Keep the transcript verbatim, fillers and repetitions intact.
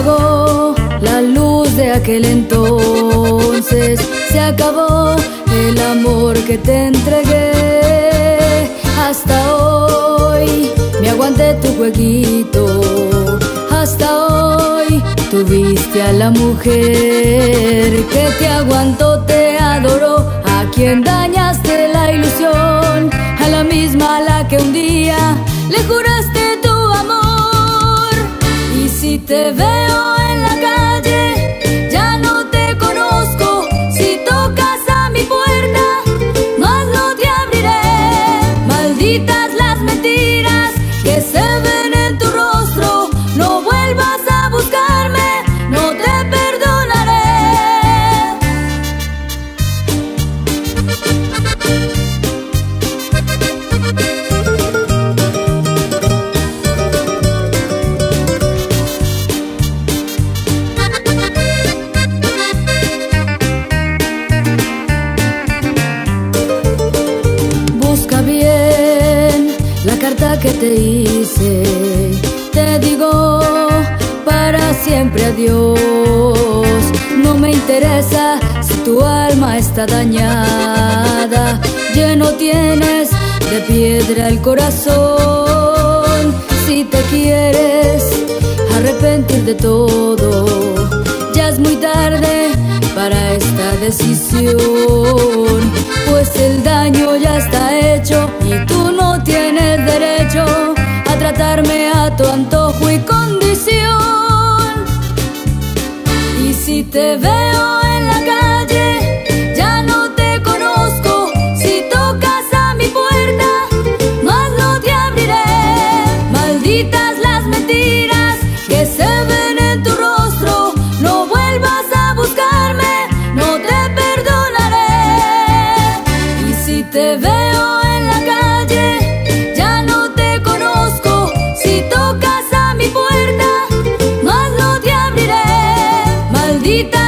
apagó la luz de aquel entonces, se acabó el amor que te entregué. Hasta hoy me aguanté tu jueguito, hasta hoy tuviste a la mujer que te aguantó, te adoró, a quien dañaste la ilusión, a la misma a la que un día le juraste tu amor. Y si te veo en la calle, ya no te conozco. Si tocas a mi puerta, más no te abriré. Malditas las mentiras que se ven en tu rostro, no vuelvas a buscarme, no te perdonaré. Busca bien la carta que te hice, te digo para siempre adiós. No me interesa si tu alma está dañada, lleno tienes de piedra el corazón. Si te quieres arrepentir de todo, ya es muy tarde para esta decisión, pues el daño ya está hecho y tú no tienes derecho a tratarme a tu antojo y condición. Y si te veo en la calle, ya no te conozco. Si tocas a mi puerta, más no te abriré. Malditas las mentiras que se ven en tu rostro, no vuelvas a buscarme, no te perdonaré. Y si te veo en la calle, ya no te conozco. Si tocas a mi puerta, más no te abriré. Maldita